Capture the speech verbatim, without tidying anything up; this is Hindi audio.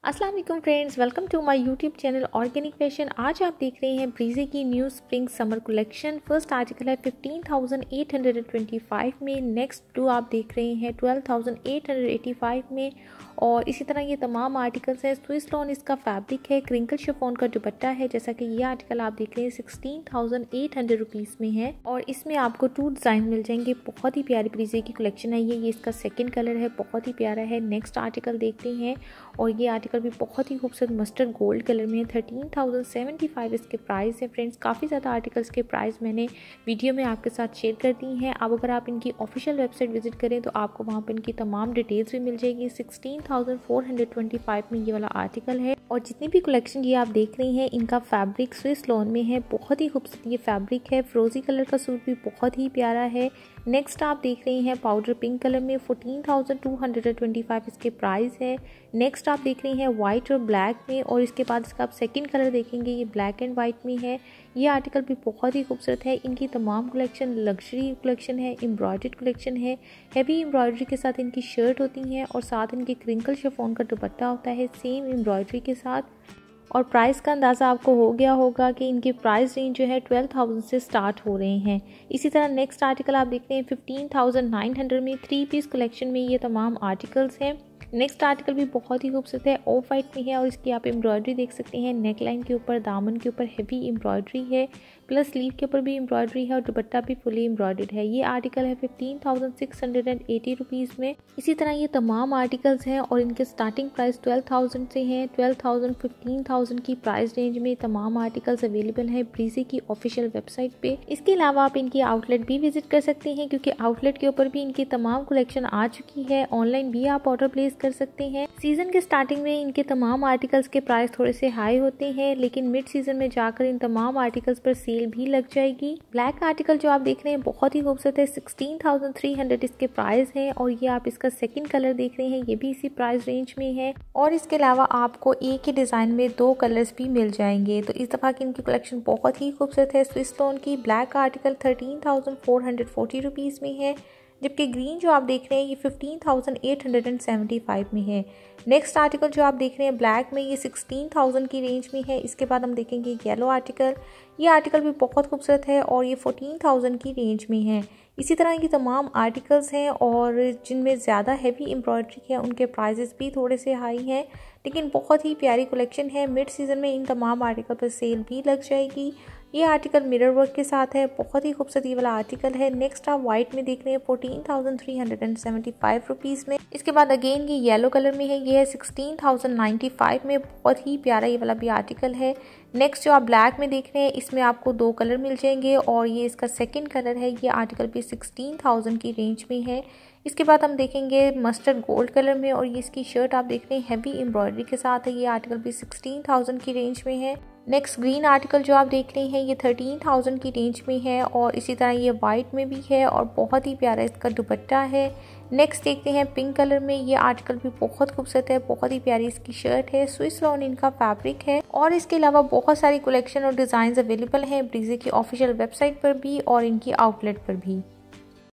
अस्सलाम वालेकुम friends, welcome to my YouTube channel Organic Fashion. आज आप देख रहे हैं ब्रीजे की new spring summer collection. First article है fifteen thousand eight hundred twenty five में, नेक्स्ट टू आप देख रहे हैं twelve thousand eight hundred eighty five में, और इसी तरह ये तमाम आर्टिकल्स हैं। स्विस लॉन इसका फैब्रिक है, क्रिंकल शिफॉन का दुपट्टा है। जैसा कि ये आर्टिकल आप देख रहे हैं sixteen thousand eight hundred rupees में है और इसमें आपको टू डिज़ाइन मिल जाएंगे। बहुत ही प्यारी ब्रीजे की कलेक्शन है ये ये इसका सेकेंड कलर है, बहुत ही प्यारा है। नेक्स्ट आर्टिकल देखते हैं और ये आर्टिकल भी बहुत ही खूबसूरत मस्टर्ड गोल्ड कलर में है। थर्टीन थाउजेंड सेवेंटी फाइव इसके प्राइस है। फ्रेंड्स, काफ़ी ज़्यादा आर्टिकल्स के प्राइस मैंने वीडियो में आपके साथ शेयर कर दी हैं। अब अगर आप इनकी ऑफिशियल वेबसाइट विजिट करें तो आपको वहाँ पर इनकी तमाम डिटेल्स भी मिल जाएगी। Sixteen thousand four hundred twenty five में ये वाला आर्टिकल है और जितनी भी कलेक्शन ये आप देख रहे हैं इनका फैब्रिक स्विस लॉन में है। बहुत ही खूबसूरत ये फैब्रिक है। फ्रोजी कलर का सूट भी बहुत ही प्यारा है। नेक्स्ट आप देख रहे हैं पाउडर पिंक कलर में, fourteen thousand two hundred twenty five इसके प्राइस है। नेक्स्ट आप देख रहे हैं वाइट और ब्लैक में, और इसके बाद इसका आप सेकंड कलर देखेंगे ये ब्लैक एंड वाइट में है। ये आर्टिकल भी बहुत ही खूबसूरत है। इनकी तमाम कलेक्शन लग्जरी कलेक्शन है, एम्ब्रॉयडर्ड कलेक्शन है। हैवी एम्ब्रॉयडरी के साथ इनकी शर्ट होती हैं और साथ इनकी क्रिंकल शिफॉन का दुपट्टा होता है सेम एम्ब्रॉयडरी के साथ। और प्राइस का अंदाज़ा आपको हो गया होगा कि इनकी प्राइस रेंज जो है ट्वेल्व थाउजेंड से स्टार्ट हो रहे हैं। इसी तरह नेक्स्ट आर्टिकल आप देखते हैं फिफ्टीन थाउजेंड नाइन हंड्रेड में, थ्री पीस कलेक्शन में ये तमाम आर्टिकल्स हैं। नेक्स्ट आर्टिकल भी बहुत ही खूबसूरत है, ऑफ वाइट में है और इसकी आप एम्ब्रॉयडरी देख सकते हैं। नेक लाइन के ऊपर, दामन के ऊपर हैवी एम्ब्रॉयडरी है, प्लस स्लीव के ऊपर भी एम्ब्रॉयडरी है और दुपट्टा भी फुली एम्ब्रॉयडर्ड है। ये आर्टिकल है fifteen thousand six hundred and eighty rupees में। इसी तरह ये तमाम आर्टिकल्स हैं और इनके स्टार्टिंग प्राइस ट्वेल्व थाउजेंड से हैं। ट्वेल्व थाउजेंड फिफ्टीन थाउजेंड की प्राइस रेंज में तमाम आर्टिकल्स अवेलेबल है ब्रीजे की ऑफिशियल वेबसाइट पे। इसके अलावा आप इनकी आउटलेट भी विजिट कर सकते हैं क्योंकि आउटलेट के ऊपर भी इनकी तमाम कलेक्शन आ चुकी है। ऑनलाइन भी आप ऑर्डर प्लेस कर सकते हैं। सीजन के स्टार्टिंग में इनके तमाम आर्टिकल्स के प्राइस थोड़े से हाई होते हैं, लेकिन मिड सीजन में जाकर इन तमाम आर्टिकल्स पर सेल भी लग जाएगी। ब्लैक आर्टिकल जो आप देख रहे हैं बहुत ही खूबसूरत है, सिक्सटीन थाउजेंड थ्री हंड्रेड इसके प्राइस है और ये आप इसका सेकंड कलर देख रहे हैं, ये भी इसी प्राइस रेंज में है। और इसके अलावा आपको एक ही डिजाइन में दो कलर्स भी मिल जाएंगे। तो इस दफा की इनकी कलेक्शन बहुत ही खूबसूरत है। स्विस लॉन की black article thirteen thousand four hundred forty rupees में है, जबकि ग्रीन जो आप देख रहे हैं ये fifteen thousand eight hundred seventy five में है। नेक्स्ट आर्टिकल जो आप देख रहे हैं ब्लैक में, ये सिक्सटीन थाउजेंड की रेंज में है। इसके बाद हम देखेंगे येलो आर्टिकल। ये आर्टिकल भी बहुत खूबसूरत है और ये फोर्टीन थाउजेंड की रेंज में है। इसी तरह की तमाम आर्टिकल्स हैं और जिनमें ज़्यादा हैवी एम्ब्रॉयडरी है उनके प्राइसेस भी थोड़े से हाई हैं, लेकिन बहुत ही प्यारी कलेक्शन है। मिड सीजन में इन तमाम आर्टिकल पर सेल भी लग जाएगी। ये आर्टिकल मिरर वर्क के साथ है, बहुत ही खूबसूरत ये वाला आर्टिकल है। नेक्स्ट आप व्हाइट में देख रहे हैं fourteen thousand three hundred and seventy five rupees में। इसके बाद अगेन ये येलो कलर में है, ये है सिक्सटीन थाउजेंड नाइन्टी फाइव में। बहुत ही प्यारा ये वाला भी आर्टिकल है। नेक्स्ट जो आप ब्लैक में देख रहे हैं इसमें आपको दो कलर मिल जाएंगे और ये इसका सेकंड कलर है। ये आर्टिकल भी सिक्सटीन थाउजेंड की रेंज में है। इसके बाद हम देखेंगे मस्टर्ड गोल्ड कलर में और ये इसकी शर्ट आप देख रहे हैं हैवी एम्ब्रॉयडरी के साथ है। ये आर्टिकल भी सिक्सटीन थाउजेंड की रेंज में है। नेक्स्ट ग्रीन आर्टिकल जो आप देख रहे हैं ये थर्टीन थाउजेंड की रेंज में है और इसी तरह ये वाइट में भी है और बहुत ही प्यारा इसका दुपट्टा है। नेक्स्ट देखते हैं पिंक कलर में। ये आर्टिकल भी बहुत खूबसूरत है, बहुत ही प्यारी इसकी शर्ट है। स्विस लॉन इनका फैब्रिक है और इसके अलावा बहुत सारी कलेक्शन और डिज़ाइन अवेलेबल हैं ब्रीजे की ऑफिशियल वेबसाइट पर भी और इनकी आउटलेट पर भी।